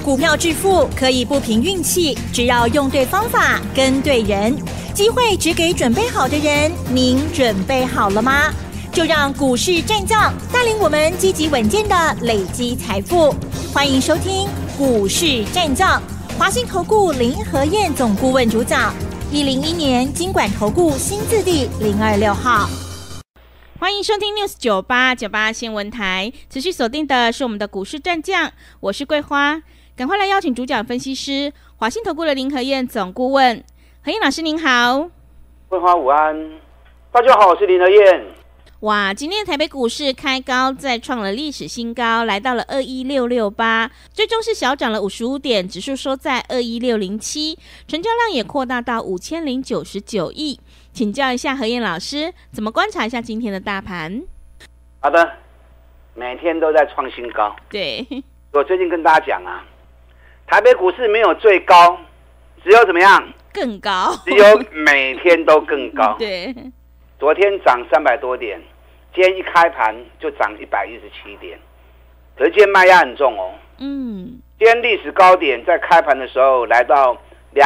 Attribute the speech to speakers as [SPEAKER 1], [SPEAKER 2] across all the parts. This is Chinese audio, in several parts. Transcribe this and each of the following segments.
[SPEAKER 1] 股票致富可以不凭运气，只要用对方法，跟对人。机会只给准备好的人，您准备好了吗？就让股市战将带领我们积极稳健的累积财富。欢迎收听股市战将，华信投顾林和彥总顾问主讲，101年金管投顾新字第026号。
[SPEAKER 2] 欢迎收听 News98 新闻台，持续锁定的是我们的股市战将，我是桂花，赶快来邀请主讲分析师华信投顾的林和彥总顾问，和彥老师您好。
[SPEAKER 3] 桂花午安，大家好，我是林和彥。
[SPEAKER 2] 哇，今天的台北股市开高，再创了历史新高，来到了21668，最终是小涨了55点，指数收在21607，成交量也扩大到5099亿。请教一下和彥老师，怎么观察一下今天的大盘？
[SPEAKER 3] 好的，每天都在创新高。
[SPEAKER 2] 对，
[SPEAKER 3] 我最近跟大家讲啊，台北股市没有最高，只有怎么样？
[SPEAKER 2] 更高，
[SPEAKER 3] 只有每天都更高。
[SPEAKER 2] 对，
[SPEAKER 3] 昨天涨300多点，今天一开盘就涨117点，可是今天卖压很重哦。今天历史高点在开盘的时候来到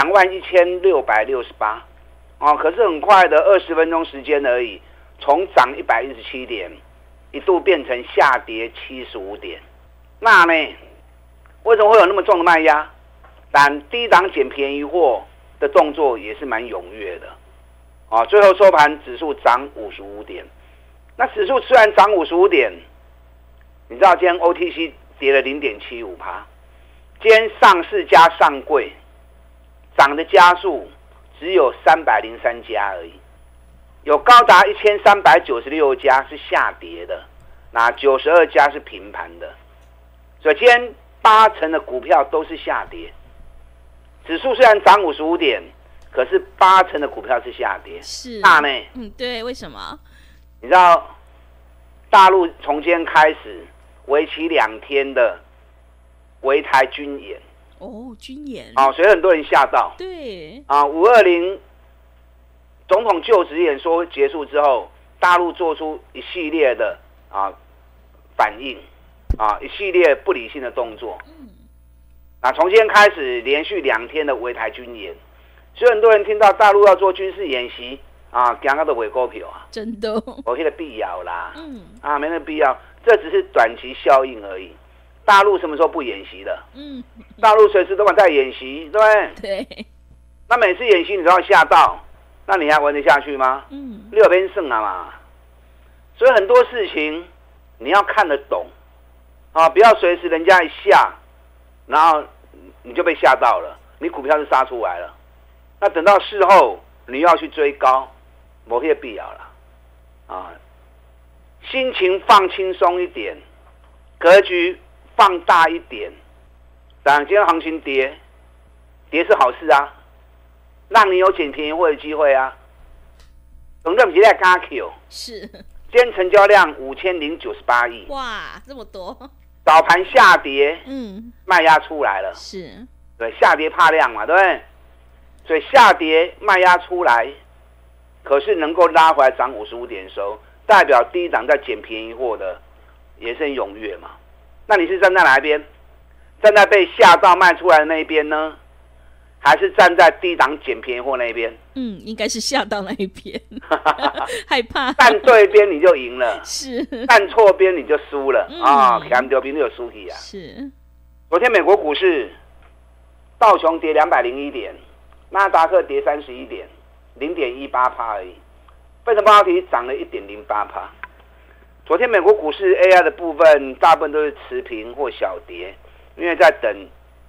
[SPEAKER 3] 21668。可是很快的20分钟时间而已，从涨117点，一度变成下跌75点。那呢，为什么会有那么重的卖压？但低档捡便宜货的动作也是蛮踊跃的。最后收盘指数涨55点。那指数虽然涨55点，你知道今天 OTC 跌了 0.75%， 今天上市加上柜涨的家数只有303家而已，有高达1396家是下跌的，那92家是平盘的，所以今天80%的股票都是下跌。指数虽然涨55点，可是80%的股票是下跌。
[SPEAKER 2] 是，
[SPEAKER 3] 那呢？
[SPEAKER 2] 对，为什么？
[SPEAKER 3] 你知道大陆从今天开始为期2天的围台军演。
[SPEAKER 2] 军演
[SPEAKER 3] 所以很多人吓到。
[SPEAKER 2] 对
[SPEAKER 3] 520总统就职演说结束之后，大陆做出一系列的反应一系列不理性的动作。从今天开始连续2天的围台军演，所以很多人听到大陆要做军事演习惊到都尾股票
[SPEAKER 2] 真的
[SPEAKER 3] 没那个必要啦。没那个必要，这只是短期效应而已。大陆什么时候不演习的？大陆随时都敢在演习，对不对？
[SPEAKER 2] 对。
[SPEAKER 3] 那每次演习你都要吓到，那你还玩得下去吗？6边胜了嘛。所以很多事情你要看得懂不要随时人家一下，然后你就被吓到了，你股票就杀出来了。那等到事后你又要去追高，没那个必要了心情放轻松一点，格局放大一点。当然今天行情跌是好事啊，让你有捡便宜货的机会啊。总任期在加 Q
[SPEAKER 2] 是，
[SPEAKER 3] 今天成交量5098亿，
[SPEAKER 2] 哇，这么多！
[SPEAKER 3] 早盘下跌，卖压出来了，
[SPEAKER 2] 是，
[SPEAKER 3] 对，下跌怕量嘛，对不对？所以下跌卖压出来，可是能够拉回来涨55点收，代表低档在捡便宜货的也是很踊跃嘛。那你是站在哪一边？站在被吓到卖出来的那一边呢，还是站在低档捡便宜货那一边？
[SPEAKER 2] 应该是吓到那一边，害怕。
[SPEAKER 3] 站对边你就赢了，
[SPEAKER 2] 是；
[SPEAKER 3] 站错边你就输了看丢边就有输气啊。
[SPEAKER 2] 是。
[SPEAKER 3] 昨天美国股市，道琼跌201点，纳达克跌31点，0.18%而已。费城半导体涨了1.08%。昨天美国股市 AI 的部分大部分都是持平或小跌，因为在等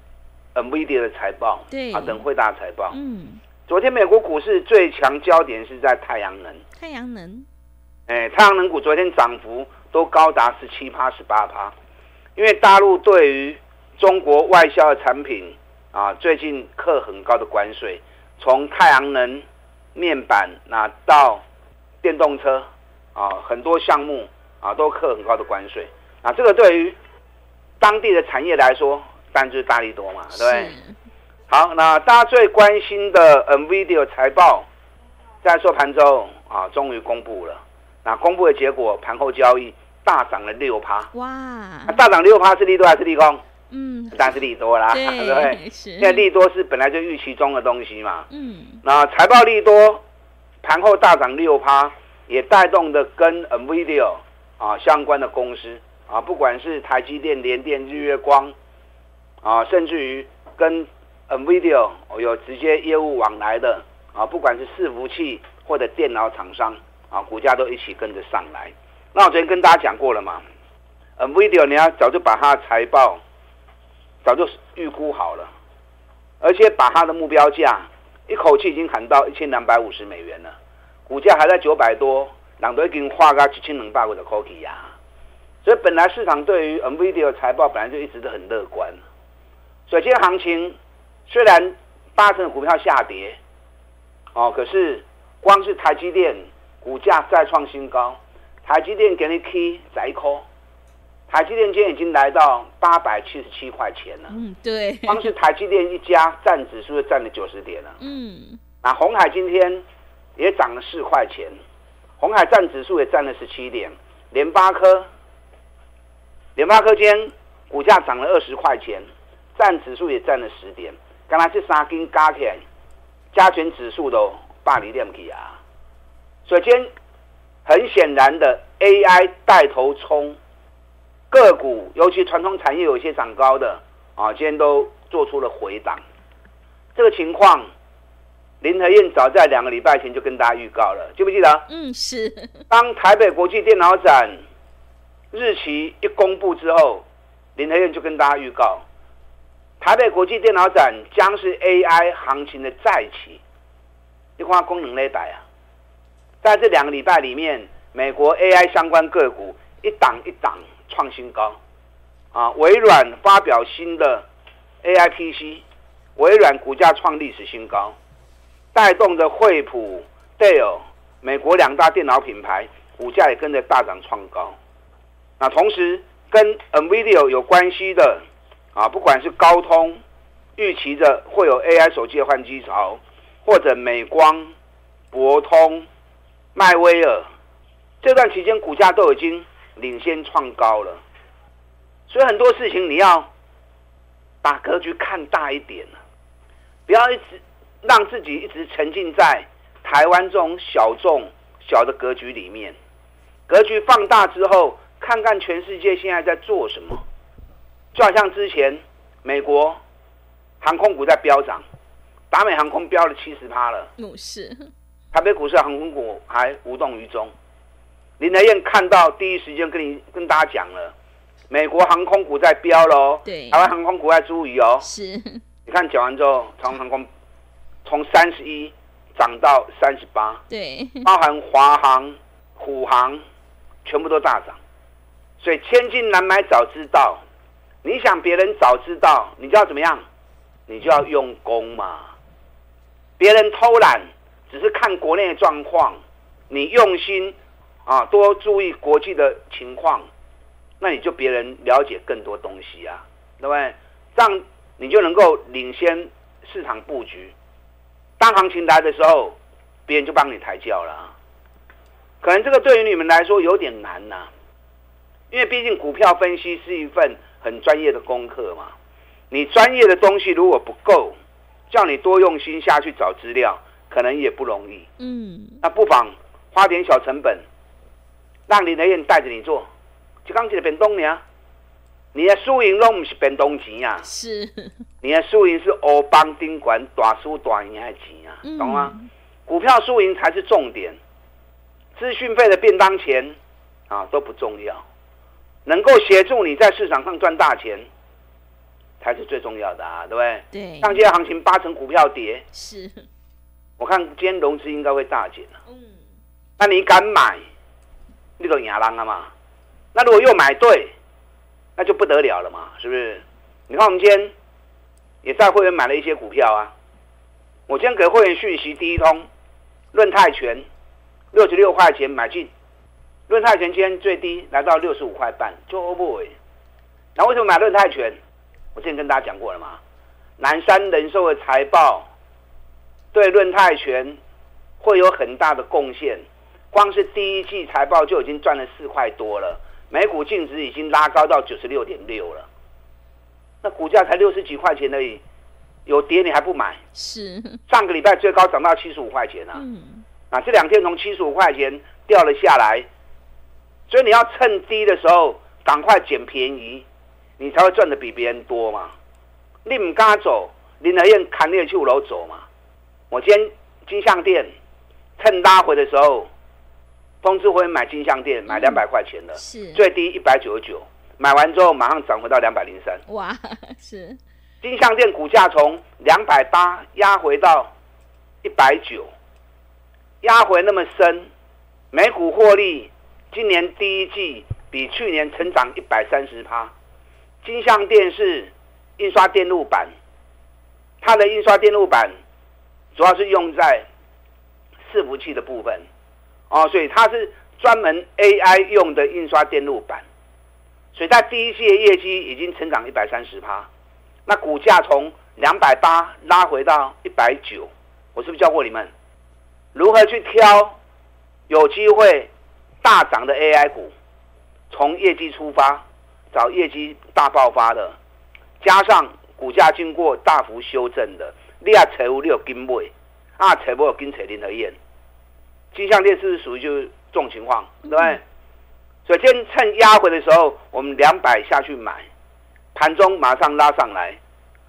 [SPEAKER 3] NVIDIA 的财报，
[SPEAKER 2] 对
[SPEAKER 3] 等辉达财报。昨天美国股市最强焦点是在太阳能。
[SPEAKER 2] 太阳能
[SPEAKER 3] 股昨天涨幅都高达17%、18%，因为大陆对于中国外销的产品最近课很高的关税，从太阳能、面板到电动车很多项目都课很高的关税。这个对于当地的产业来说，当然就是大利多嘛，对不对？好，那大家最关心的 NVIDIA 财报，在收盘之后终于公布了。那公布的结果，盘后交易大涨了6%。
[SPEAKER 2] 哇！
[SPEAKER 3] 大涨6%是利多还是利空？ 当然是利多啦，对不对？现在利多是本来就预期中的东西嘛。那财报利多，盘后大涨6%，也带动的跟 NVIDIA 相关的公司不管是台积电、联电、日月光甚至于跟 NVIDIA 有直接业务往来的不管是伺服器或者电脑厂商股价都一起跟着上来。那我昨天跟大家讲过了嘛，NVIDIA 你要早就把它的财报早就预估好了，而且把它的目标价一口气已经喊到$1250了，股价还在900多，人都已经花到1250块呀。所以本来市场对于 NVIDIA 的财报本来就一直都很乐观，所以今天行情虽然80%的股票下跌可是光是台积电股价再创新高，台积电给你 K 1块，台积电今天已经来到877块钱了。
[SPEAKER 2] 对，
[SPEAKER 3] 光是台积电一家占指数就占了90点了。那鸿海今天也涨了4块钱，鸿海占指数也占了17点。联发科今天股价涨了20块钱，占指数也占了10点。刚才这三根加起来，加权指数都8厘点去啊。所以今天很显然的 AI 带头冲，个股尤其传统产业有一些涨高的今天都做出了回档。这个情况林和燕早在2个礼拜前就跟大家预告了，记不记得？
[SPEAKER 2] 是。
[SPEAKER 3] 当台北国际电脑展日期一公布之后，林和燕就跟大家预告，台北国际电脑展将是 AI 行情的再起。你看功能类台在这2个礼拜里面，美国 AI 相关个股一档一档创新高微软发表新的 AI PC， 微软股价创历史新高，带动着惠普、Dell 美国2大电脑品牌股价也跟着大涨创高。那同时跟 NVIDIA 有关系的不管是高通预期着会有 AI 手机的换机潮，或者美光、博通、迈威尔，这段期间股价都已经领先创高了。所以很多事情你要把格局看大一点，不要一直让自己一直沉浸在台湾这种小的格局里面。格局放大之后，看看全世界现在在做什么。就好像之前美国航空股在飙涨，达美航空飙了70%了，
[SPEAKER 2] 是。
[SPEAKER 3] 台北股市航空股还无动于衷。林和燕看到第一时间跟大家讲了，美国航空股在飙咯，
[SPEAKER 2] 对，
[SPEAKER 3] 台湾航空股在注意哦。
[SPEAKER 2] 是。
[SPEAKER 3] 你看讲完之后，长荣航空从31涨到38，
[SPEAKER 2] 对，
[SPEAKER 3] 包含华航、虎航全部都大涨。所以千金难买早知道，你想别人早知道，你就要怎么样？你就要用功嘛。别人偷懒只是看国内的状况，你用心多注意国际的情况，那你就别人了解更多东西啊，对不对？这样你就能够领先市场布局。当行情来的时候，别人就帮你抬轿了。可能这个对于你们来说有点难因为毕竟股票分析是一份很专业的功课嘛。你专业的东西如果不够，叫你多用心下去找资料，可能也不容易。那不妨花点小成本，让林和燕带着你做，就刚一个变动呢。你的输赢都不是变动钱啊，
[SPEAKER 2] 是。
[SPEAKER 3] 你的输赢是欧邦丁管大输大赢的钱懂吗？股票输赢才是重点，资讯费的便当钱都不重要，能够协助你在市场上赚大钱才是最重要的对不对？
[SPEAKER 2] 对。
[SPEAKER 3] 像今天行情80%股票跌，
[SPEAKER 2] 是。
[SPEAKER 3] 我看今天融资应该会大减那你敢买，你就赢人了嘛。那如果又买对，那就不得了了嘛，是不是？你看我们今天也在会员买了一些股票我今天给会员讯息，第一通润泰全66块钱买进，润泰全今天最低来到65块半，就 over。那为什么买润泰全？我之前跟大家讲过了嘛，南山人寿的财报对润泰全会有很大的贡献，光是第一季财报就已经赚了4块多了，每股净值已经拉高到96.6了。 那股价才60几块钱而已，有跌你还不买？
[SPEAKER 2] 是，
[SPEAKER 3] 上个礼拜最高涨到75块钱啊！这2天从75块钱掉了下来，所以你要趁低的时候赶快捡便宜，你才会赚的比别人多嘛。你不敢走，林和燕砍猎去5楼走嘛。我今天金像店趁拉回的时候，通知会员买金像店，买200块钱的，
[SPEAKER 2] 是
[SPEAKER 3] 最低199，买完之后马上涨回到203。
[SPEAKER 2] 哇，是
[SPEAKER 3] 金像店股价从280压回到190，压回那么深，每股获利今年第一季比去年成长130%。金像电是印刷电路板，它的印刷电路板主要是用在伺服器的部分所以它是专门 AI 用的印刷电路板，所以在第一季的业绩已经成长130%。那股价从280拉回到190，我是不是教过你们如何去挑有机会大涨的 AI 股？从业绩出发，找业绩大爆发的，加上股价经过大幅修正的，你要找有你有跟买，找不有跟找林和燕。金像电是不是属于就是这种情况，对不对？所以今天趁压回的时候，我们200下去买，盘中马上拉上来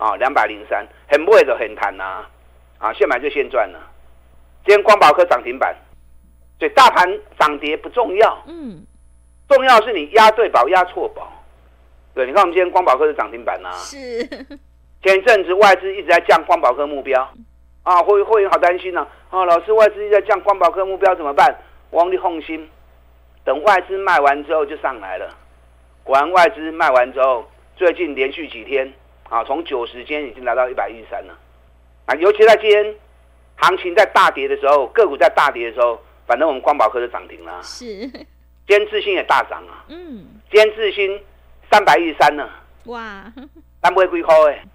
[SPEAKER 3] 203，很不会的很弹现买就先赚了。今天光宝科涨停板，所以大盘涨跌不重要，重要是你压对宝压错宝。对，你看我们今天光宝科是涨停板
[SPEAKER 2] 是。
[SPEAKER 3] 前一阵子外资一直在降光宝科目标会员好担心老师外资一直在降光宝科目标怎么办？王力放心，等外资卖完之后就上来了。果然外资卖完之后，最近连续几天从90今天已经来到113了尤其在今天行情在大跌的时候，个股在大跌的时候，反正我们光宝科就涨停了。
[SPEAKER 2] 是，
[SPEAKER 3] 今天智新也大涨今天智新313呢，
[SPEAKER 2] 哇，
[SPEAKER 3] 咱买几块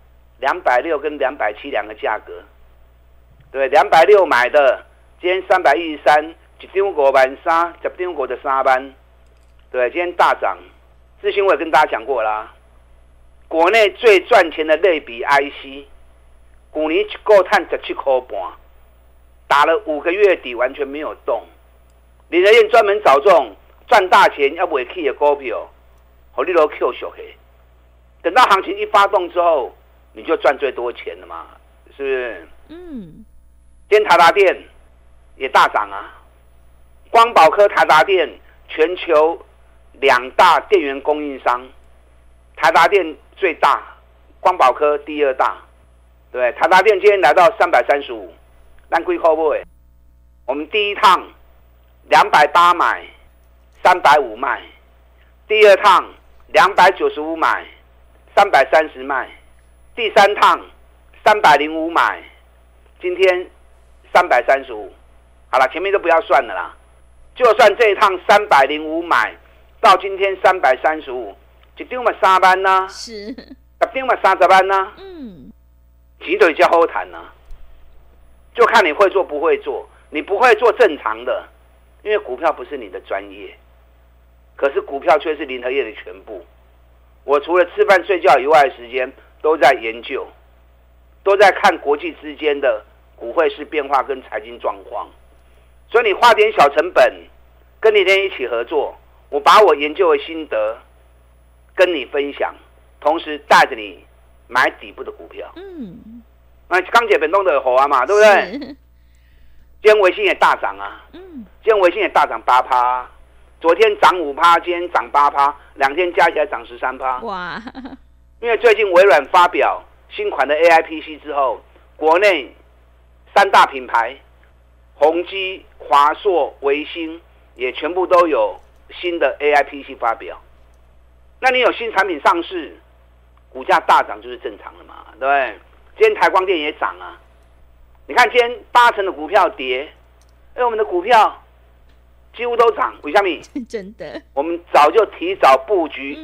[SPEAKER 3] 260跟270两个价格，对，260买的，今天313，一张53000，10张53万，对，今天大涨。智新我也跟大家讲过啦，国内最赚钱的类比 IC， 去年一个赚17块半，打了5个月底完全没有动。林和燕专门找这种赚大钱要不起的股票，你都 Q 小黑，等到行情一发动之后，你就赚最多钱了嘛，是不是？今天台达电也大涨光宝科、台达电全球2大电源供应商，台达电最大，光宝科第2大，对，台达电今天来到335，咱几块买？我们第一趟280买，350卖；第二趟295买，330卖；第三趟305买，今天335。好了，前面都不要算了啦，就算这一趟305买到今天335，一张嘛3万呐，
[SPEAKER 2] 是
[SPEAKER 3] 10张嘛30万呐，钱就比较好谈就看你会做不会做。你不会做正常的，因为股票不是你的专业，可是股票却是林和业的全部。我除了吃饭睡觉以外的时间，都在研究，都在看国际之间的股汇市变化跟财经状况。所以你花点小成本跟林和业一起合作，我把我研究的心得跟你分享，同时带着你买底部的股票。那钢铁本东的火嘛，对不对？今天微星也大涨今天微星也大涨8%，昨天涨5%，今天涨8%，2天加起来涨13%。
[SPEAKER 2] 哇！
[SPEAKER 3] 因为最近微软发表新款的 AI PC 之后，国内3大品牌宏基、华硕、微星也全部都有新的 AI PC 发表。那你有新产品上市，股价大涨就是正常的嘛，对不对？今天台光电也涨你看今天80%的股票跌，我们的股票几乎都涨，为什么？
[SPEAKER 2] 真的，
[SPEAKER 3] 我们早就提早布局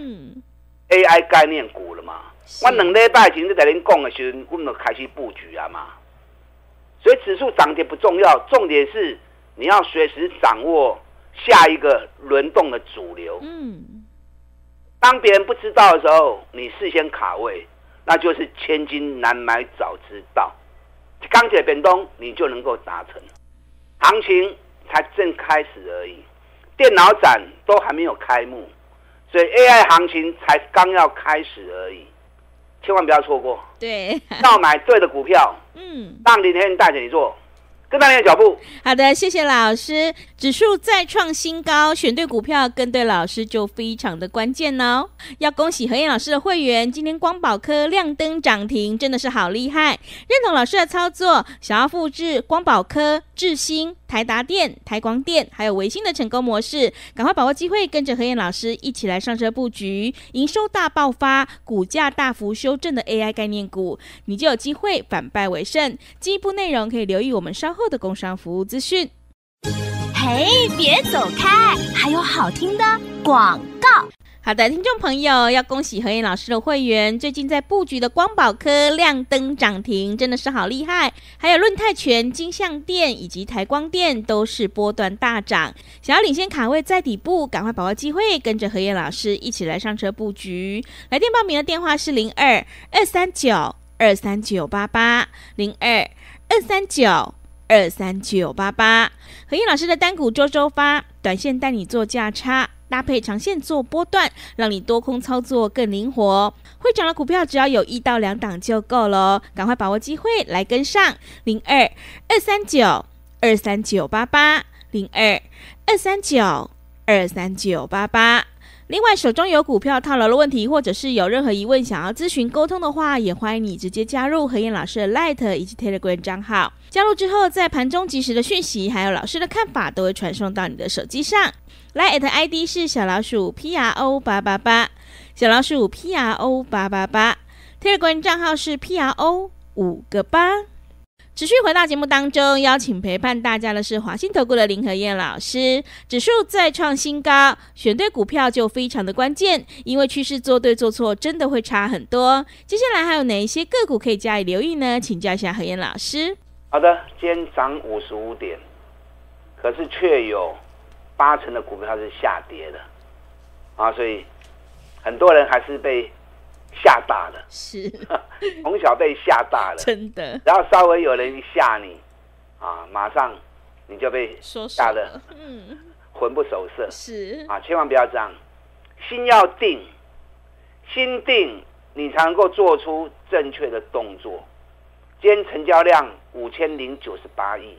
[SPEAKER 3] AI 概念股了嘛。我2礼拜前就在您讲的时候，我们就开始布局嘛。所以指数涨跌不重要，重点是你要随时掌握下一个轮动的主流。当别人不知道的时候，你事先卡位， 那就是千金难买早知道。钢铁变动你就能够达成，行情才正开始而已，电脑展都还没有开幕，所以 AI 行情才刚要开始而已，千万不要错过。
[SPEAKER 2] 对，
[SPEAKER 3] 要买对的股票，让林天带着你做，跟上你的脚步。
[SPEAKER 2] 好的，谢谢老师。指数再创新高，选对股票跟对老师就非常的关键哦。要恭喜何燕老师的会员，今天光宝科亮灯涨停，真的是好厉害。认同老师的操作，想要复制光宝科、智新、台达电、台光电还有微星的成功模式，赶快把握机会，跟着何燕老师一起来上车布局营收大爆发、股价大幅修正的 AI 概念股，你就有机会反败为胜。进一步内容可以留意我们稍后的工商服务资讯。
[SPEAKER 1] 嘿，别走开，还有好听的广告。
[SPEAKER 2] 好的，听众朋友，要恭喜何燕老师的会员，最近在布局的光宝科亮灯涨停，真的是好厉害。还有润泰全、金像电以及台光电都是波段大涨，想要领先卡位在底部，赶快把握机会，跟着何燕老师一起来上车布局。来电报名的电话是02-239-23988 02-239-23988。何燕老师的单股周周发，短线带你做价差，搭配长线做波段，让你多空操作更灵活。会涨的股票只要有1到2档就够了，赶快把握机会来跟上。02-239-23988 02-239-23988。另外，手中有股票套牢的问题，或者是有任何疑问想要咨询沟通的话，也欢迎你直接加入何燕老师的 Light 以及 Telegram 账号。加入之后，在盘中即时的讯息还有老师的看法都会传送到你的手机上。Light ID 是小老鼠 PRO888， 小老鼠 PRO888， Telegram 账号是 PRO5个8。持续回到节目当中，邀请陪伴大家的是华信投顾的林和燕老师。指数再创新高，选对股票就非常的关键，因为趋势做对做错真的会差很多。接下来还有哪一些个股可以加以留意呢？请教一下和燕老师。
[SPEAKER 3] 好的，今天涨55点，可是却有80%的股票是下跌的啊，所以很多人还是被吓大了，
[SPEAKER 2] 是
[SPEAKER 3] 从小被吓大了，
[SPEAKER 2] 真的。
[SPEAKER 3] 然后稍微有人一吓你啊，马上你就被吓得魂不守舍，
[SPEAKER 2] 是
[SPEAKER 3] 啊，千万不要这样，心要定，心定你才能够做出正确的动作。今天成交量5098亿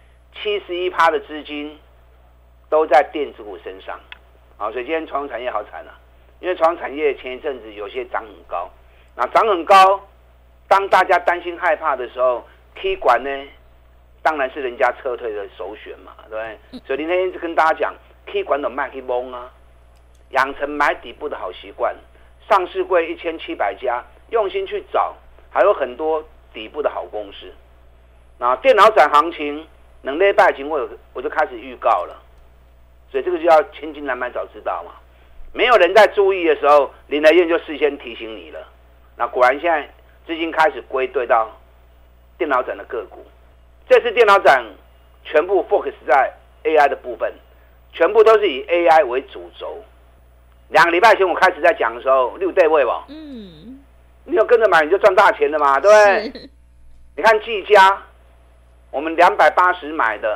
[SPEAKER 3] ，71%的资金都在电子股身上，啊，所以今天传统产业好惨啊。因为传统产业前一阵子有些涨很高，那涨很高，当大家担心害怕的时候 ，K 管呢，当然是人家撤退的首选嘛，对不对？所以今天一直跟大家讲 ，K 管的卖去蒙啊，养成买底部的好习惯。上市柜1700家，用心去找，还有很多底部的好公司。那电脑展行情，能礼拜前我就开始预告了，所以这个就要千金难买早知道嘛。没有人在注意的时候，林和燕就事先提醒你了。那果然现在资金开始归队到电脑展的个股。这次电脑展全部 focus 在 AI 的部分，全部都是以 AI 为主轴。2个礼拜前我开始在讲的时候，你有对位吧？你有跟着买你就赚大钱了嘛，对不对？你看技嘉，我们280买的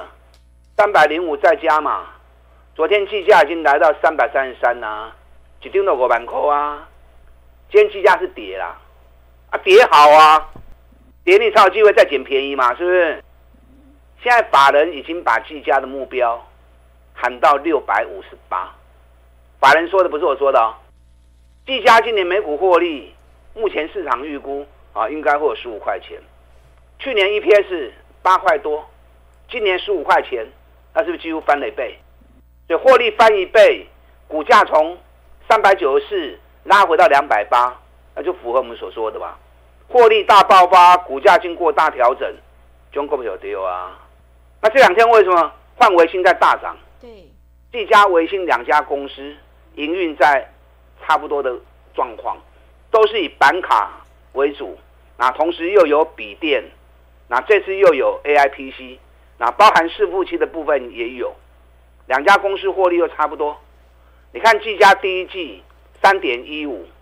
[SPEAKER 3] ，305再加嘛。昨天技嘉已经来到333啦，一张都5万块啊。今天技嘉是跌啦，啊跌好啊，跌你才有机会再捡便宜嘛，是不是？现在法人已经把技嘉的目标喊到658，法人说的不是我说的哦。技嘉今年每股获利，目前市场预估啊应该会有15块钱，去年 EPS 8块多，今年15块钱，那是不是几乎翻了1倍？所以获利翻1倍，股价从394拉回到280，那就符合我们所说的吧。获利大爆发，股价经过大调整，中国有丢啊。那这2天为什么换微星在大涨？
[SPEAKER 2] 对，
[SPEAKER 3] 技嘉、微星2家公司营运在差不多的状况，都是以板卡为主，那同时又有笔电，那这次又有 AI PC， 那包含伺服器的部分也有。2家公司获利又差不多，你看技嘉第一季3.15，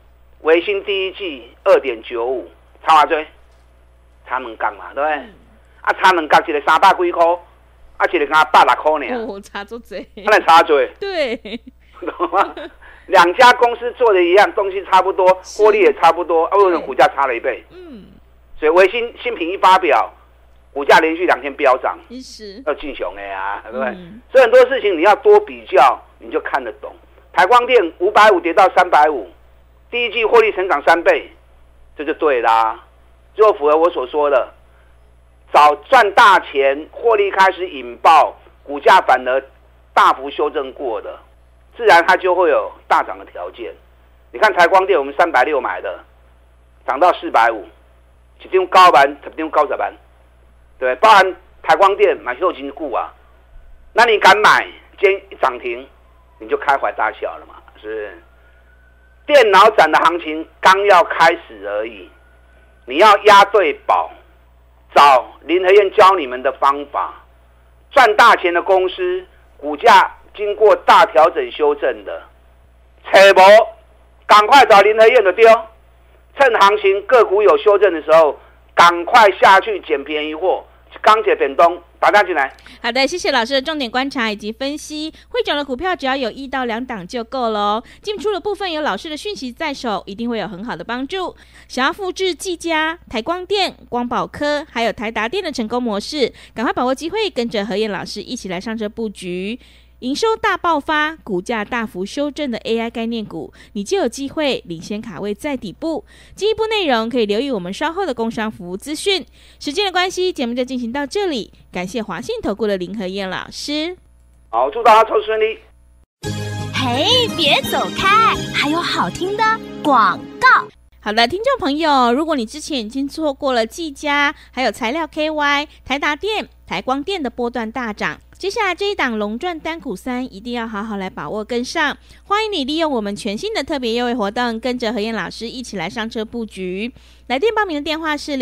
[SPEAKER 3] 微星第一季 2.95， 差偌多？差2角嘛，对不对？啊，差2角，一个300几块，啊，一个刚160块呢。
[SPEAKER 2] 哦，差多多。
[SPEAKER 3] 那差多。
[SPEAKER 2] 对。
[SPEAKER 3] 懂吗？两家公司做的一样，东西差不多，获利也差不多，为什么股价差了1倍？所以微星新品一发表，股价连续2天飙涨，要进雄啊，对不对？所以很多事情你要多比较，你就看得懂。台光电550跌到350，第一季获利成长3倍，这就对啦，就符合我所说的，早赚大钱，获利开始引爆，股价反而大幅修正过的，自然它就会有大涨的条件。你看台光电，我们360买的，涨到450，一张9万，一张90万，对，包含台光电买后金股啊，那你敢买，今天一涨停，你就开怀大笑了嘛，是不是？电脑展的行情刚要开始而已，你要押对宝，找林和彥教你们的方法，赚大钱的公司，股价经过大调整修正的，找无赶快找林和彥的丢，趁行情个股有修正的时候，赶快下去捡便宜货。钢铁扁东打单进来。
[SPEAKER 2] 好的，谢谢老师的重点观察以及分析。会涨的股票只要有1到2档就够了哦。进出的部分有老师的讯息在手，一定会有很好的帮助。想要复制技嘉、台光电、光宝科还有台达电的成功模式，赶快把握机会，跟着何燕老师一起来上车布局。营收大爆发，股价大幅修正的 AI 概念股，你就有机会领先卡位在底部。进一步内容可以留意我们稍后的工商服务资讯。时间的关系，节目就进行到这里，感谢华信投顾的林和彥老师。
[SPEAKER 3] 好，祝大家抽顺利。
[SPEAKER 1] 嘿，别走开，还有好听的广告。
[SPEAKER 2] 好的，听众朋友，如果你之前已经错过了技嘉，还有材料 KY、台达电、台光电的波段大涨，接下来这一档龙赚单股3一定要好好来把握跟上。欢迎你利用我们全新的特别优惠活动，跟着何燕老师一起来上车布局。来电报名的电话是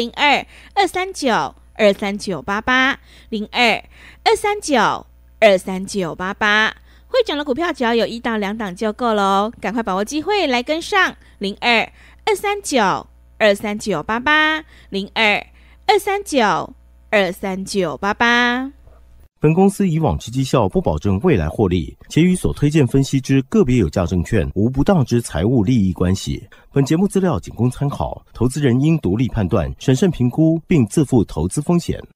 [SPEAKER 2] 02-239-23988 02-239-23988。会涨的股票只要有1到2档就够了哦，赶快把握机会来跟上。02-239-23988 02-239-23988。
[SPEAKER 4] 本公司以往之绩效不保证未来获利，且与所推荐分析之个别有价证券无不当之财务利益关系。本节目资料仅供参考，投资人应独立判断、审慎评估，并自负投资风险。